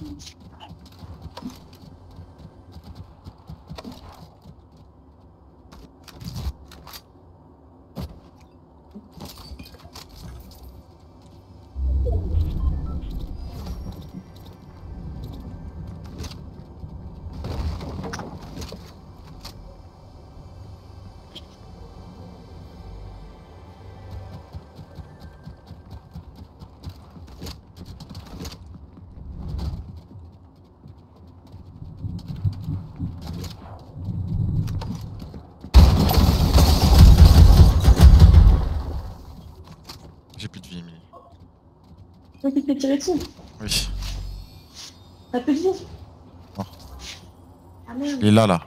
J'ai plus de vie, Emily. Toi qui t'es tiré dessus? Oui. T'as plus de vie? Non. Ah merde. Il est là.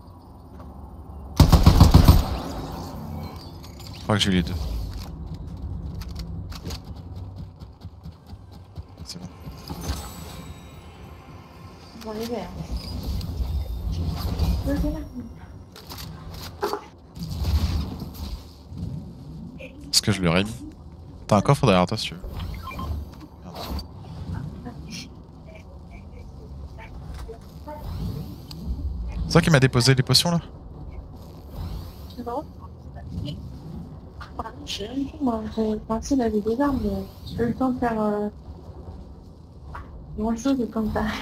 Je crois que j'ai eu les deux. C'est bon. Dans les verres. Ok, là. Est-ce que je l'aurais mis? T'as un coffre derrière toi si tu veux. Merde. C'est toi qui m'a déposé les potions là? C'est bon. Pardon, je sais rien du tout, moi. J'avais pensé qu'il avait des armes, mais j'ai pas eu le temps de faire grand chose comme ça.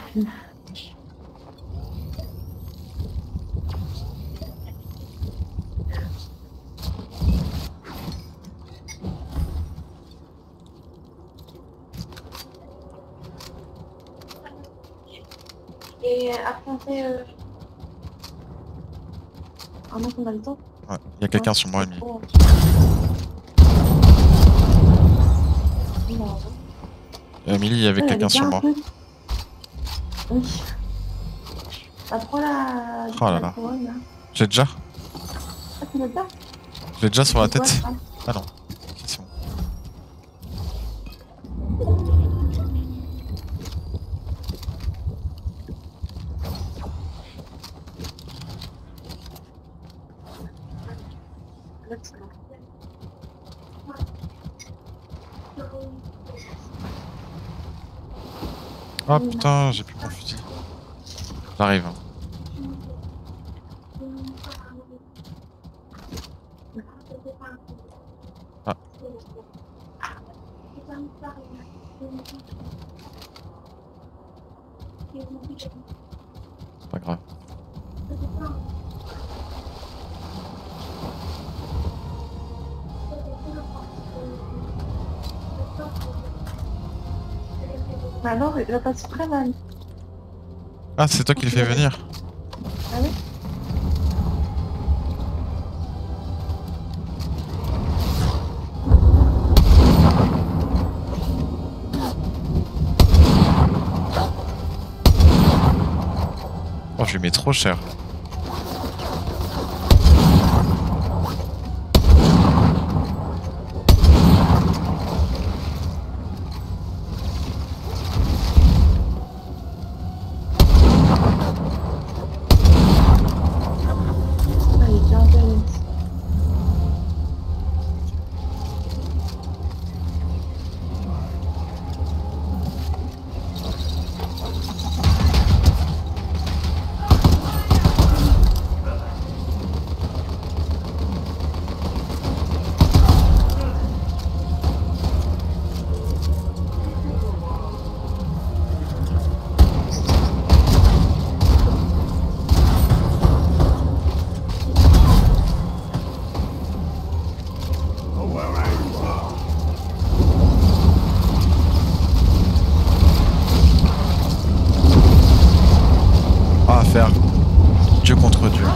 Et affronter un mec qu'on a le temps. Ouais, il y a quelqu'un sur moi, Emily. Oh. Non. Emily, il y avait quelqu'un sur moi. Oui. Bah, prends la... Oh là là. couronne, là. J'ai déjà? Ah, tu l'as pas? Je l'ai déjà sur la C'est quoi, tête. ça? Ah non. C'est bon. Ah putain, j'ai plus mon fusil. J'arrive. Hein. Ah. Pas grave. Bah non, il va pas se très mal. Ah, c'est toi qui le fais venir. Ah oui? Oh, je lui mets trop cher. Ah, il est bien intéressant. Ah, à faire. Dieu contre Dieu.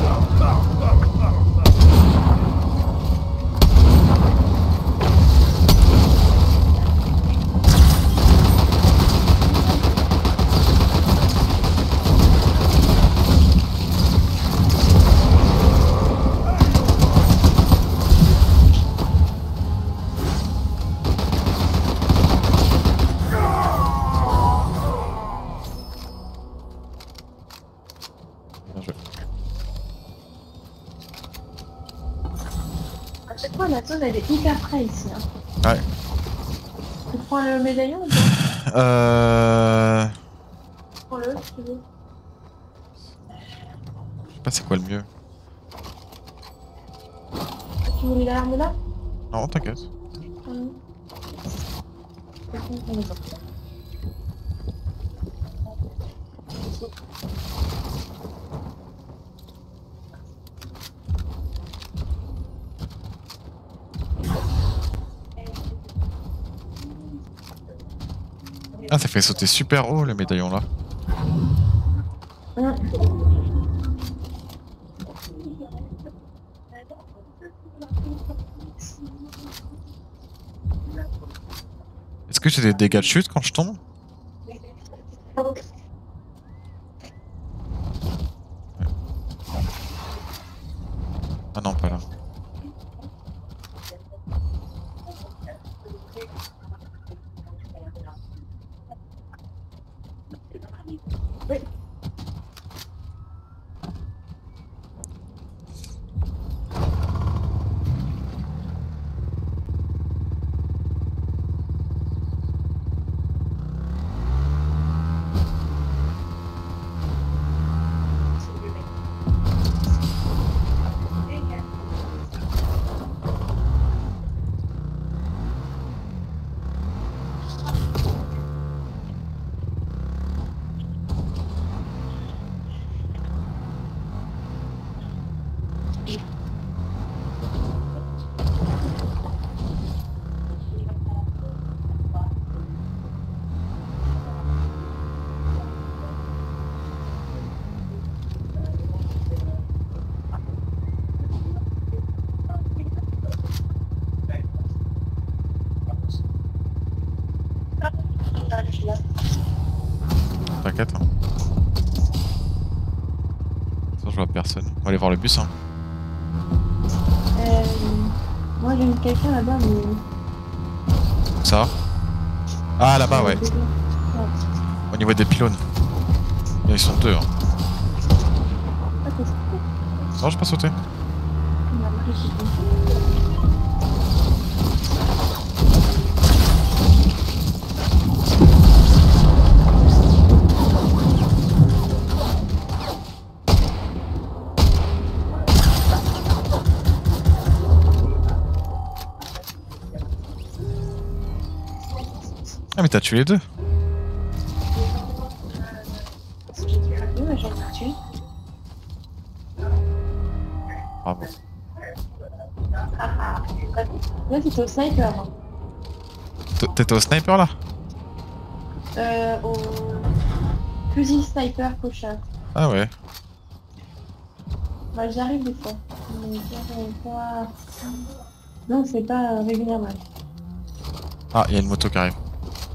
Bien joué. À chaque fois, la zone, elle est hyper près ici. Hein. Ouais. Tu prends le médaillon ou pas? tu veux. Je sais pas c'est quoi le mieux. Tu voulais l'alarme là? Non, t'inquiète. Ah, ça fait sauter super haut le médaillon là. Est-ce que j'ai des dégâts de chute quand je tombe? Ah non, pas là. T'inquiète. Hein. Ça, je vois personne. On va aller voir le bus. Hein. Moi j'ai vu quelqu'un là-bas, mais. Ça? Ah, là-bas, ouais. Au niveau des pylônes. Ils sont deux. Hein. Ah, t'es sauté? Non, j'ai pas sauté. Non, j'ai sauté. Ah, mais t'as tué les deux. Oui, j'en ai tué. Bravo. Là, c'était au sniper. Hein. T'étais au sniper là? Au fusil sniper pochard. Ah ouais. Bah, j'y arrive des fois. Mais pas... Non, c'est pas régulièrement. Ah, il y a une moto qui arrive.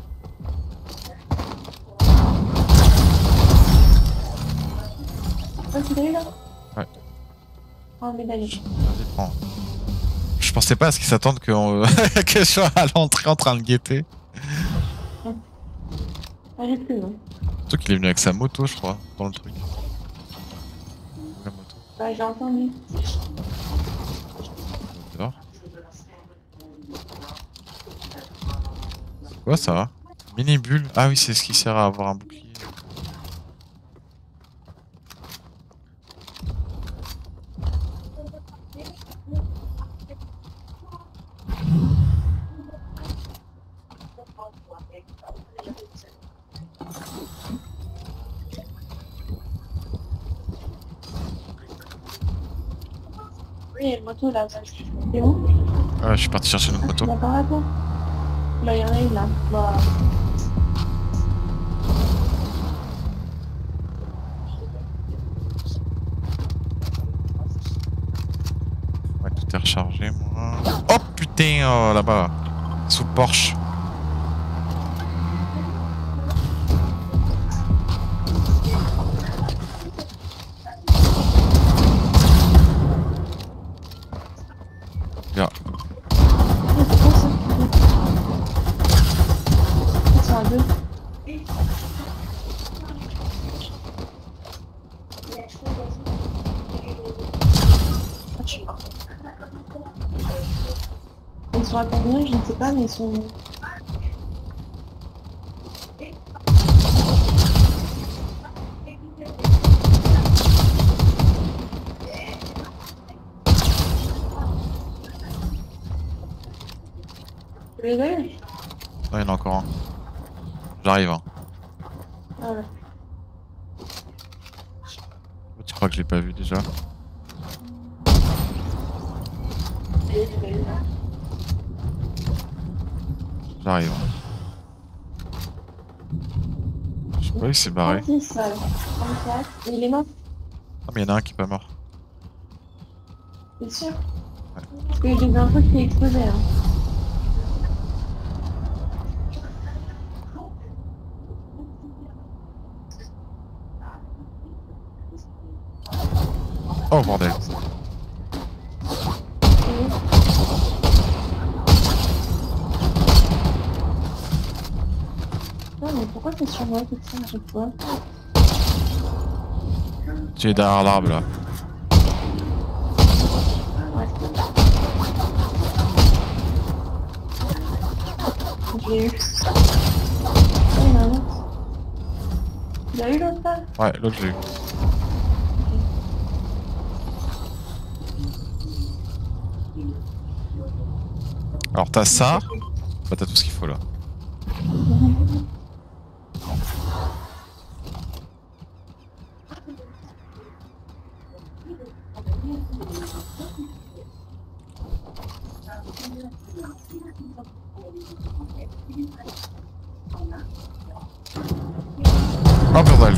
Ah, tu l'as eu là? Ouais. Oh, médaille. Vas-y, prends. Je pensais pas à ce qu'ils s'attendent que, que je sois à l'entrée en train de guetter. Ah, j'ai plus, non? Surtout qu'il est venu avec sa moto, je crois, dans le truc. La moto. Bah, j'ai entendu. Dehors. C'est quoi ça? Mini bulle. Ah oui, c'est ce qui sert à avoir un bouclier. Oui, il y a une moto là. C'est où? Ah, je suis parti chercher notre moto. Tu l'as pas là, toi? Là, il y en a une là. Bah... Ouais, tout est rechargé, moi. Oh putain, oh, là-bas. Sous Porsche. Là. C'est quoi ça? Ils sont à deux. Ah, je sais pas. Ils sont à combien? Je ne sais pas, mais ils sont... Tu les as eu? Non, il y en a encore un. J'arrive. Hein. Ah ouais. Tu crois que je l'ai pas vu déjà? J'arrive. Je sais pas, il s'est barré. 36, 34. Et il est mort, Ah, mais il y en a un qui est pas mort. c'est sûr. Parce que j'ai vu un truc qui est explosé. Hein. Oh bordel. Non mais pourquoi c'est sur moi tout ça à chaque fois? Tu es derrière l'arbre là. Ouais. Je l'ai eu. Oh, il y en a un autre. Tu l'as eu l'autre là? Ouais, l'autre je l'ai eu. Alors t'as ça, bah t'as tout ce qu'il faut là. Oh bordel.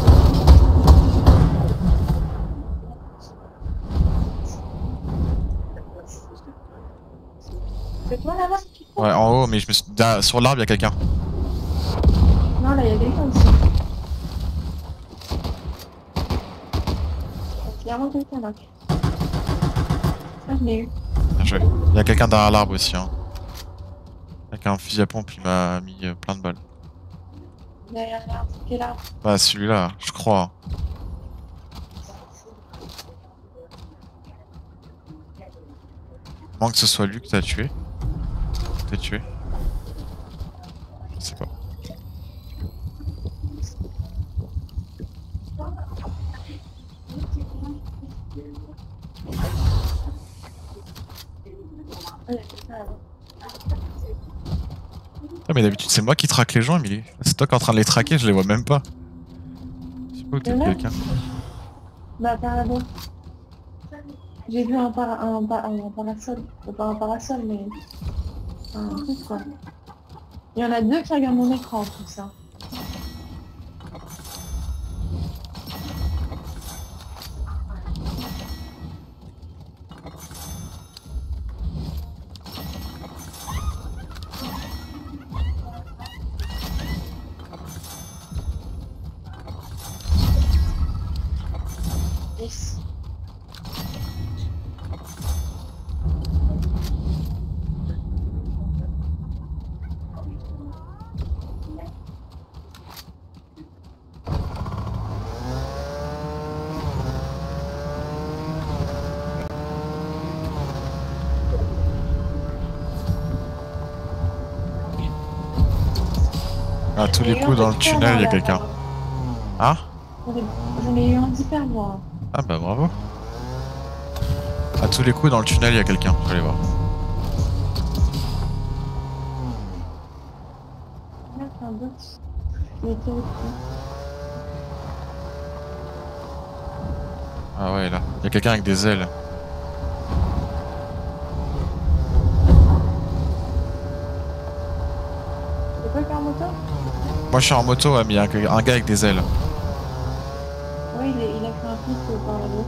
C'est toi là-bas? Ouais, en haut, mais je me suis... sur l'arbre, il y a quelqu'un. Non, là, il y a quelqu'un aussi. Il y a clairement quelqu'un là. Ah, je l'ai eu. Bien joué. Il y a quelqu'un derrière l'arbre aussi. Hein. Avec un fusil à pompe, il m'a mis plein de balles. Derrière l'arbre, quel arbre? Bah celui-là, je crois. À moins que ce soit lui que t'as tué. T'es tué. Je sais pas. Ah, il y a quelqu'un là-bas. Ah mais d'habitude c'est moi qui traque les gens, Emily. C'est toi qui es en train de les traquer, je les vois même pas. Je sais pas où t'es Il y en a? quelqu'un. Bah, par là-bas. J'ai vu un parasol. Pas un parasol, mais un truc quoi. Il y en a deux qui regardent mon écran, tout ça. Yes. À tous les coups dans le tunnel, il y a quelqu'un. Ah? J'en ai eu un d'hyper moi. Ah bah bravo. À tous les coups dans le tunnel, il y a quelqu'un, je vais aller voir. Là, c'est un bot. Il était au-dessus. Ah ouais, là. Il y a quelqu'un avec des ailes. C'est pas qu'un moteur? Moi je suis en moto, ouais, mais il y a un gars avec des ailes. Oui, il a fait un truc par là-bas.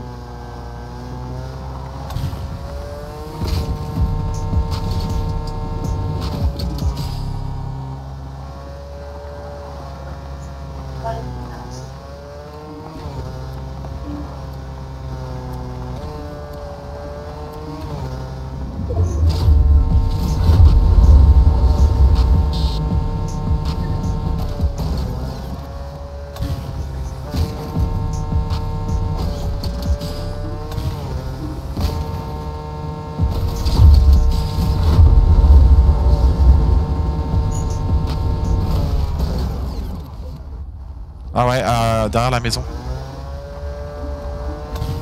Ah ouais, derrière la maison.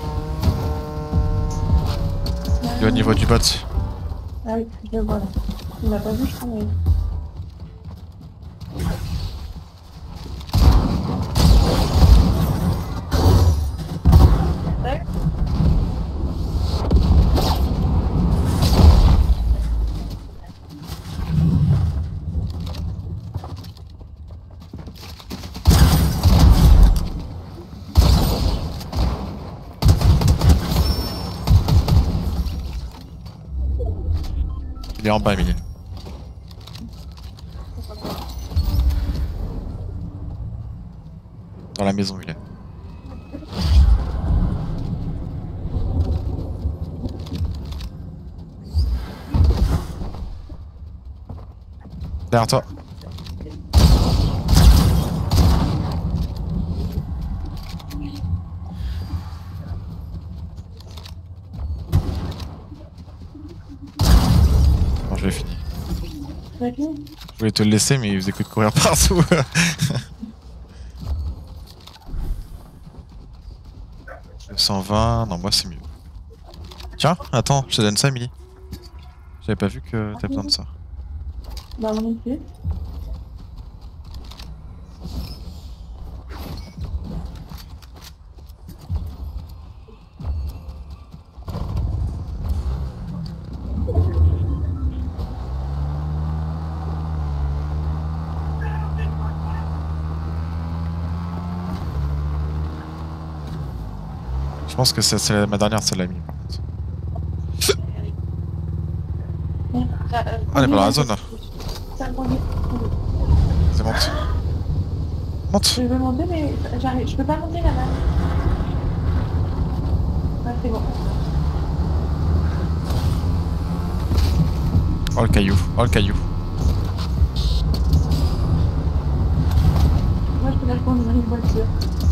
Il est au niveau du bot. Ah oui, je le vois là. Il m'a pas vu, je crois, mais... Ouais. Il est en bas, Emilie. Dans la maison, il est. Derrière toi. Bon, je l'ai fini. T'as fini? Je voulais te le laisser, mais il faisait que de courir partout. Le 120, non, moi c'est mieux. Tiens, attends, je te donne ça, Emily. J'avais pas vu que t'as besoin de ça. Bah, moi non plus. Je pense que c'est ma dernière, celle-là, Emily, par contre. Ah, elle est pas dans la zone là. C'est monte. Monte. Je veux monter, mais j'arrive. Je peux pas monter là-bas. Ah, c'est bon. Oh le caillou, oh le caillou. Moi, je peux la prendre dans une voiture.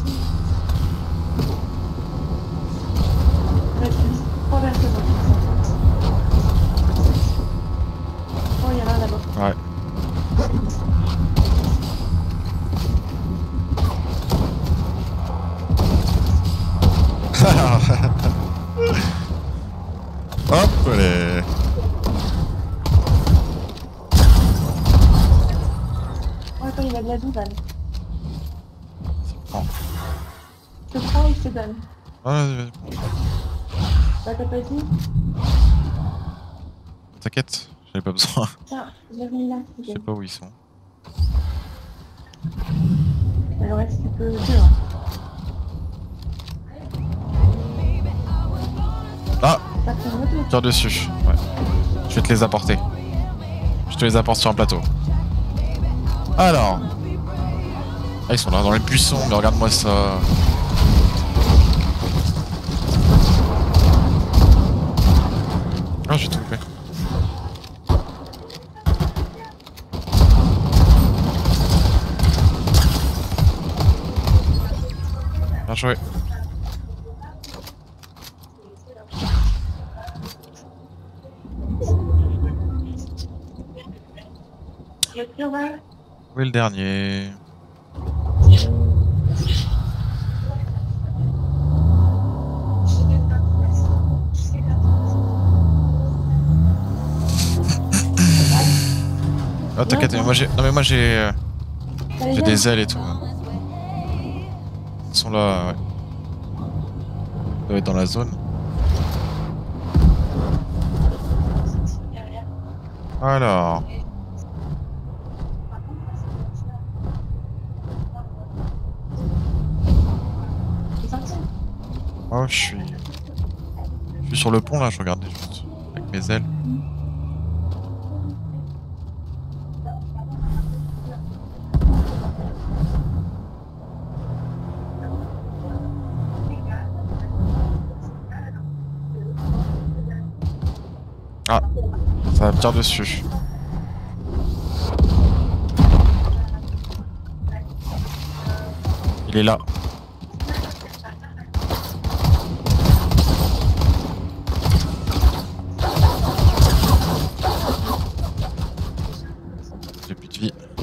Traverse la voiture. Oh, il y en a un là-bas. Ouais. Hop, allez. Oh, attends, il a de la douzaine. Oh. Je te prends et je te donne. Vas-y. Bah, t'as pas dit? T'inquiète, j'avais pas besoin. Tiens, je l'ai mis là. Je sais pas où ils sont. Il reste un peu deux. Hein. Ah, Ça fait une moto. tire dessus. Ouais. Je vais te les apporter. Je te les apporte sur un plateau. Alors. Ah, ils sont là dans les buissons, mais regarde-moi ça. Ah, j'ai tout fait. Bien joué. Où est le dernier? Oh t'inquiète, moi j'ai. Non mais moi j'ai des ailes et tout. Ils sont là, ouais. Ils doivent être dans la zone. Alors. Oh je suis sur le pont là, je regardais juste avec mes ailes. Ah, ça me tire dessus. Il est là. J'ai plus de vie.